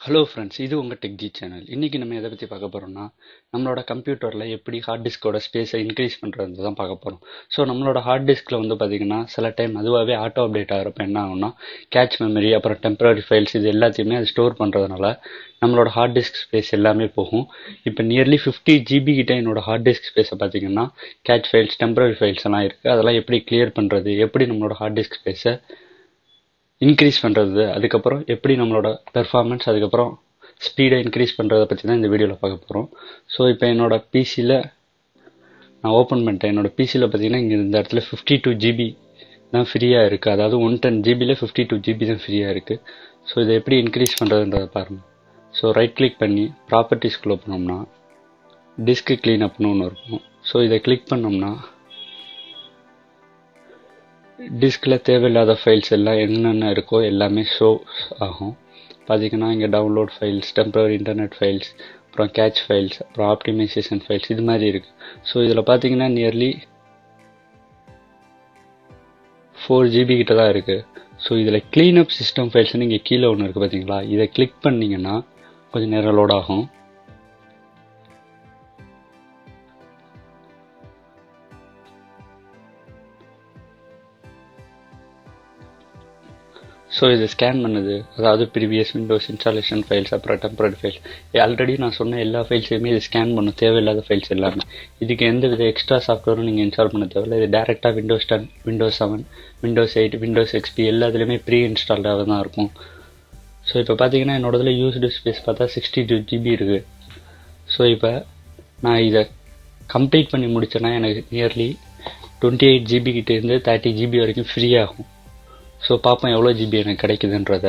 Hello friends, இது உங்கள் டெக்ஜி channel. இன்றைக்கி நம்ம எதை பற்றி பார்க்க போகிறோம்னா, நம்மளோட கம்ப்யூட்டரில் எப்படி ஹார்ட் டிஸ்கோட ஸ்பேஸை இன்க்ரீஸ் பண்ணுறது தான் பார்க்க போகிறோம். ஸோ நம்மளோட ஹார்ட் டிஸ்கில் வந்து பார்த்திங்கன்னா சில டைம் அதுவாகவே ஆட்டோ அப்டேட் ஆகிறப்ப என்ன ஆகும்னா, கேட்ச் மெமரி அப்புறம் டெம்பரரி ஃபைல்ஸ் இது எல்லாத்தையுமே அது ஸ்டோர் பண்ணுறதுனால நம்மளோட ஹார்ட் டிஸ்க் ஸ்பேஸ் எல்லாமே போகும். இப்போ நியர்லி 50 GB கிட்ட என்னோட ஹார்ட் டிஸ்க் ஸ்பேஸை பார்த்திங்கன்னா கேட்ச் ஃபைல்ஸ் டெம்பரரி ஃபைல்ஸ் எல்லாம் இருக்குது. அதெல்லாம் எப்படி கிளியர் பண்ணுறது, எப்படி நம்மளோட ஹார்ட் டிஸ்க் ஸ்பேஸை இன்க்ரீஸ் பண்ணுறது, அதுக்கப்புறம் எப்படி நம்மளோட பெர்ஃபார்மன்ஸ் அதுக்கப்புறம் ஸ்பீடை இன்க்ரீஸ் பண்ணுறதை பற்றி தான் இந்த வீடியோவில் பார்க்க போகிறோம். ஸோ இப்போ என்னோட பிசியில் நான் ஓப்பன் பண்ணிட்டேன். என்னோட பிசியில் பார்த்தீங்கன்னா இங்கே இந்த இடத்துல 52 GB தான் ஃப்ரீயாக இருக்குது. அதாவது 110 GBயில் 52 GB தான் ஃப்ரீயாக இருக்குது. ஸோ இதை எப்படி இன்க்ரீஸ் பண்ணுறதுன்றதை பாருங்கள். ஸோ ரைட் கிளிக் பண்ணி ப்ராப்பர்ட்டிஸ்குள்ளே போனோம்னா டிஸ்க் க்ளீன் அப்னு ஒன்று இருக்கும். ஸோ இதை கிளிக் பண்ணோம்னா டிஸ்கில் தேவையில்லாத ஃபைல்ஸ் எல்லாம் என்னென்ன இருக்கோ எல்லாமே ஷோ ஆகும். பார்த்திங்கன்னா இங்கே download files, temporary internet files, அப்புறம் கேட்ச் ஃபைல்ஸ், அப்புறம் ஆப்டிமைசேஷன் ஃபைல்ஸ் இது மாதிரி இருக்குது. ஸோ இதில் பார்த்தீங்கன்னா நியர்லி 4 GB கிட்ட தான் இருக்குது. ஸோ இதில் க்ளீனப் சிஸ்டம் ஃபைல்ஸ்னு இங்கே கீழே ஒன்று இருக்குது பார்த்தீங்களா, இதை கிளிக் பண்ணிங்கன்னா கொஞ்சம் நேரம் லோட் ஆகும். ஸோ இது ஸ்கேன் பண்ணுது, அதாவது ப்ரீவியஸ் விண்டோஸ் இன்ஸ்டாலேஷன் ஃபைல்ஸ் அப்புறம் டெம்பரரி ஃபைல்ஸ். ஆல்ரெடி நான் சொன்ன எல்லா ஃபைல்ஸையுமே இது ஸ்கேன் பண்ணும், தேவையில்லாத ஃபைல்ஸ் எல்லாமே. இதுக்கு எந்த வித எக்ஸ்ட்ரா சாஃப்ட்வேரும் நீங்கள் இன்ஸ்டால் பண்ண தேவையில்லை. இது டேரெக்டாக Windows 10, Windows 7, Windows 8, Windows XP எல்லாத்துலேயுமே ப்ரீ இன்ஸ்டால்டாக தான் இருக்கும். ஸோ இப்போ பார்த்தீங்கன்னா என்னோட இதில் யூஸ்டு ஸ்பேஸ் பார்த்தா 62 GB இருக்குது. ஸோ இப்போ நான் இதை கம்ப்ளீட் பண்ணி முடிச்சேன்னா எனக்கு நியர்லி 28 GB கிட்டேருந்து 30 GB வரைக்கும் ஃப்ரீ ஆகும். ஸோ பார்ப்போம் எவ்வளோ ஜிபி எனக்கு கிடைக்குதுன்றத.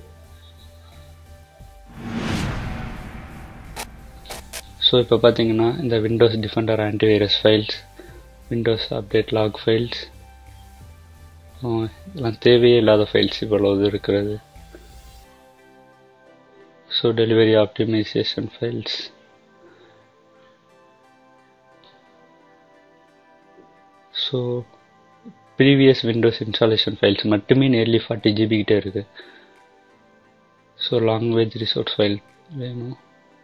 ஸோ இப்போ பார்த்தீங்கன்னா இந்த Windows Defender antivirus files, Windows update log files, இதெல்லாம் தேவையே இல்லாத ஃபைல்ஸ் இவ்வளவு இருக்கிறது. So delivery optimisation files, so previous Windows installation files மட்டுமே நியர்லி 40 GB கிட்டே இருக்குது. ஸோ லாங்குவேஜ் ரிசோர்ஸ் ஃபைல் வேணும்,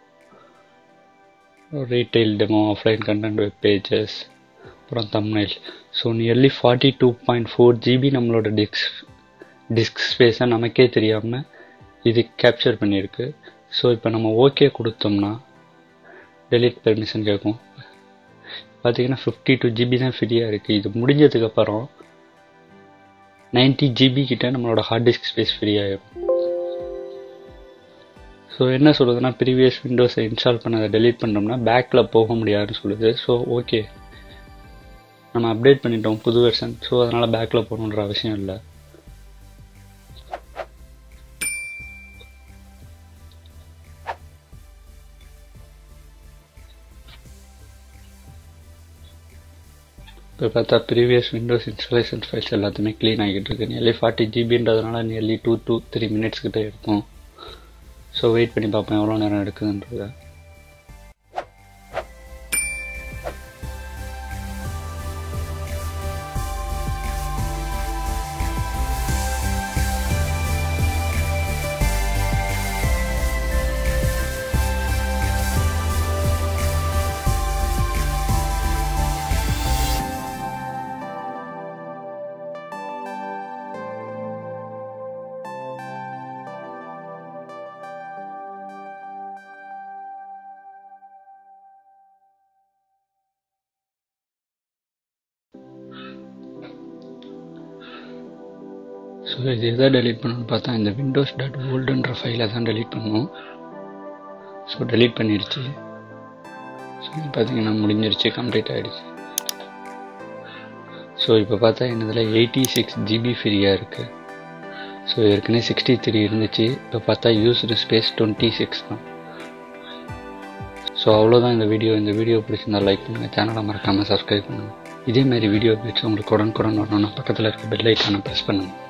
retail demo, offline content, web pages, அப்புறம் தம்ப்நெயில். ஸோ நியர்லி 42.4 GB நம்மளோட டிஸ்க் ஸ்பேஸை நமக்கே தெரியாமல் இது கேப்சர் பண்ணியிருக்கு. ஸோ இப்போ நம்ம ஓகே கொடுத்தோம்னா டெலிட் பெர்மிஷன் கேட்கும். பார்த்தீங்கன்னா 52 GB தான் ஃப்ரீயாக இருக்குது. இது முடிஞ்சதுக்கப்புறம் 90 GB கிட்ட நம்மளோட ஹார்ட் டிஸ்க் ஸ்பேஸ் ஃப்ரீ ஆகிடும். ஸோ என்ன சொல்லுதுன்னா, ப்ரீவியஸ் விண்டோஸை இன்ஸ்டால் பண்ணதை டெலீட் பண்ணோம்னா பேக்கில் போக முடியாதுன்னு சொல்லுது. ஸோ ஓகே, நம்ம அப்டேட் பண்ணிட்டோம் புது வெர்ஷன், ஸோ அதனால் பேக்கில் போகணுன்ற அவசியம் இல்லை. இப்போ பார்த்தா ப்ரீவியஸ் விண்டோஸ் இன்ஸ்டாலேஷன் ஃபைல்ஸ் எல்லாத்தையுமே க்ளீன் ஆகிட்டு இருக்கு. நியர்லி 40 GBன்றதுனால நியர்லி 2 to 3 minutes கிட்ட இருக்கும். ஸோ வெயிட் பண்ணி பார்ப்போம் எவ்வளோ நேரம் எடுக்குதுன்றத. ஸோ இது எதை டெலீட் பண்ணணும்னு பார்த்தா இந்த windows.oldன்ற ஃபைலை தான் டெலீட் பண்ணணும். ஸோ டெலீட் பண்ணிடுச்சு. ஸோ பார்த்தீங்கன்னா முடிஞ்சிருச்சு, கம்ப்ளீட் ஆகிடுச்சு. ஸோ இப்போ பார்த்தா என்னதில் 86 GB ஃப்ரீயாக இருக்குது. ஸோ ஏற்கனவே 63 இருந்துச்சு, இப்போ பார்த்தா யூஸ்டு ஸ்பேஸ் 26 தான். ஸோ அவ்வளோதான் இந்த வீடியோ. இந்த வீடியோ பிடிச்சிருந்தா லைக் பண்ணுங்கள், சேனலை மறக்காமல் சப்ஸ்கிரைப் பண்ணுங்கள். இதேமாதிரி வீடியோ அப்டேட்ஸ் உங்களுக்கு உடனுக்குடன் வரணும்னா பக்கத்தில் இருக்க பெல் ஐக்கானை ப்ரெஸ் பண்ணுங்கள்.